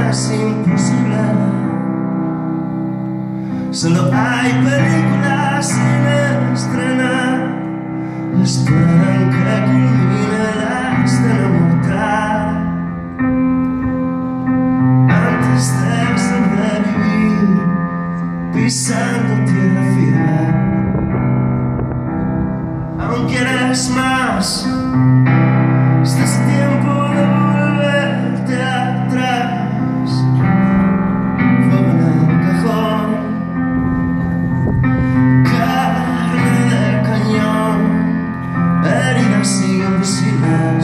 es imposible. Solo hay películas sin estrenar, esperan que culmine la escena mortal antes de sobrevivir pisando tierra firme. Aún quieres más, este es tiempo de volverte atrás. Fuego en el cajón, carne de cañón, heridas invisibles.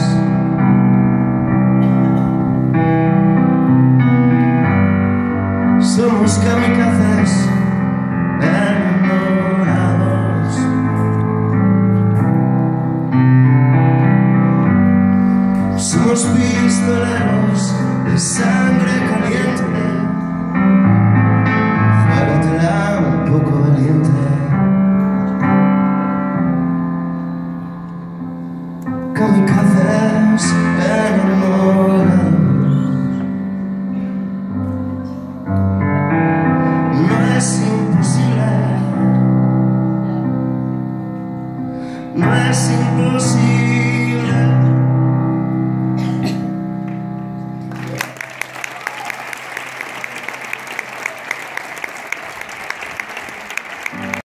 Somos kamikazes enamorados. Somos pistoleros de sangre.